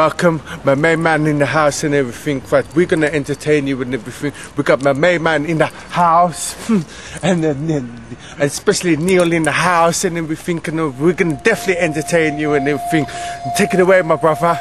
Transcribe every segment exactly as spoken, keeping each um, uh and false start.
welcome my main man in the house and everything. But we're gonna entertain you and everything. We got my main man in the house, and then and especially Neil in the house and everything. And we're gonna definitely entertain you and everything. Take it away, my brother.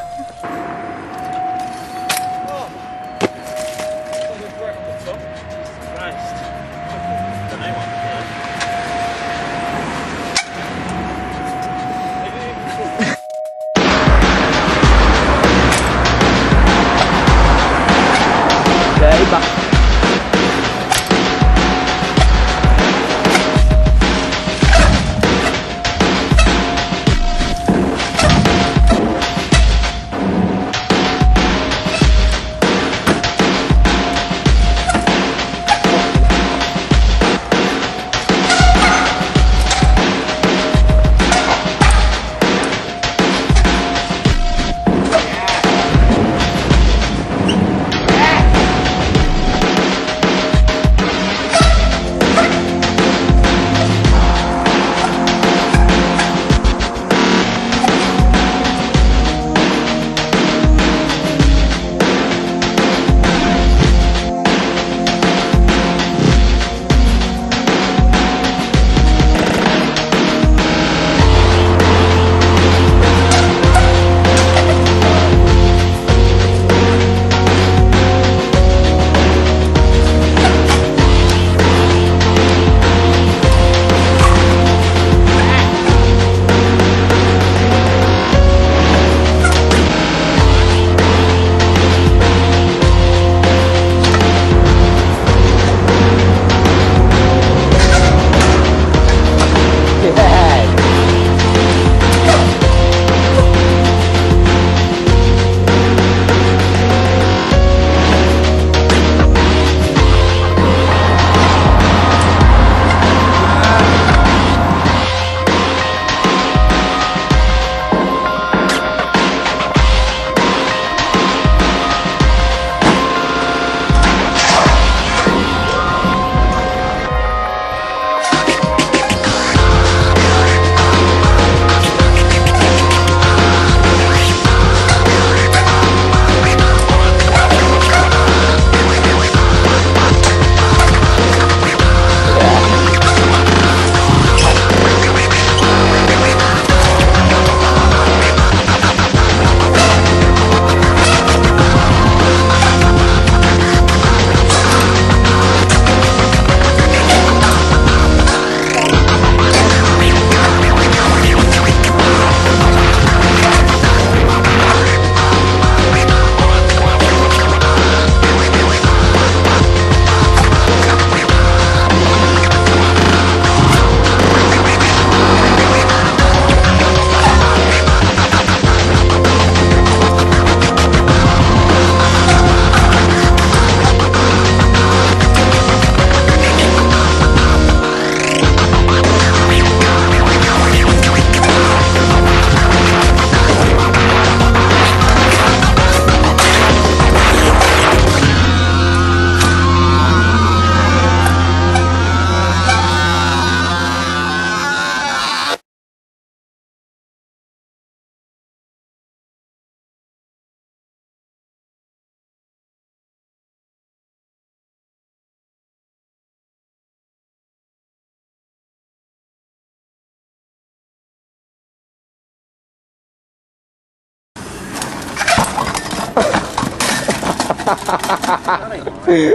Put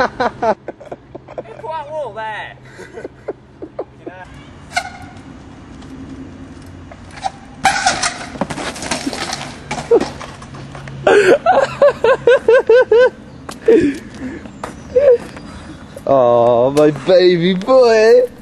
that wall there. Oh, my baby boy.